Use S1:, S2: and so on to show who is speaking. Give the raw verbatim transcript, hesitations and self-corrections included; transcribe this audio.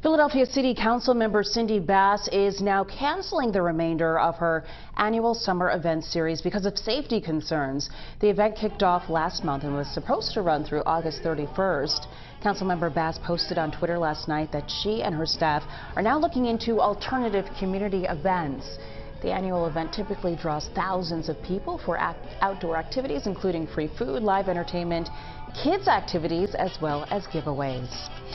S1: Philadelphia City Councilmember Cindy Bass is now canceling the remainder of her annual summer event series because of safety concerns. The event kicked off last month and was supposed to run through August thirty-first. Councilmember Bass posted on Twitter last night that she and her staff are now looking into alternative community events. The annual event typically draws thousands of people for act outdoor activities, including free food, live entertainment, kids activities, as well as giveaways.